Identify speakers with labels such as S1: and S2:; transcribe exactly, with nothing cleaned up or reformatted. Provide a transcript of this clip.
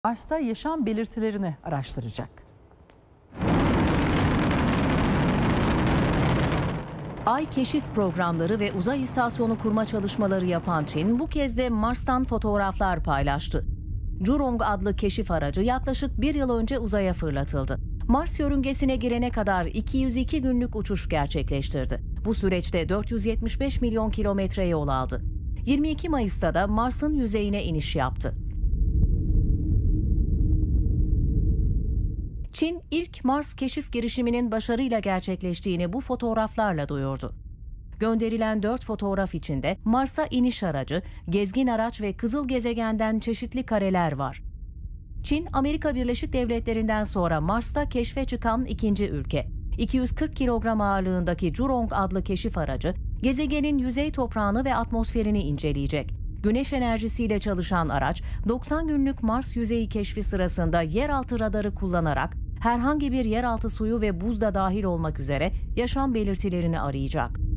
S1: Mars'ta yaşam belirtilerini araştıracak.
S2: Ay keşif programları ve uzay istasyonu kurma çalışmaları yapan Çin bu kez de Mars'tan fotoğraflar paylaştı. Zhurong adlı keşif aracı yaklaşık bir yıl önce uzaya fırlatıldı. Mars yörüngesine girene kadar iki yüz iki günlük uçuş gerçekleştirdi. Bu süreçte dört yüz yetmiş beş milyon kilometre yol aldı. yirmi iki Mayıs'ta da Mars'ın yüzeyine iniş yaptı. Çin, ilk Mars keşif girişiminin başarıyla gerçekleştiğini bu fotoğraflarla duyurdu. Gönderilen dört fotoğraf içinde Mars'a iniş aracı, gezgin araç ve kızıl gezegenden çeşitli kareler var. Çin, Amerika Birleşik Devletleri'nden sonra Mars'ta keşfe çıkan ikinci ülke. iki yüz kırk kilogram ağırlığındaki Zhurong adlı keşif aracı, gezegenin yüzey toprağını ve atmosferini inceleyecek. Güneş enerjisiyle çalışan araç, doksan günlük Mars yüzeyi keşfi sırasında yeraltı radarı kullanarak herhangi bir yeraltı suyu ve buz da dahil olmak üzere yaşam belirtilerini arayacak.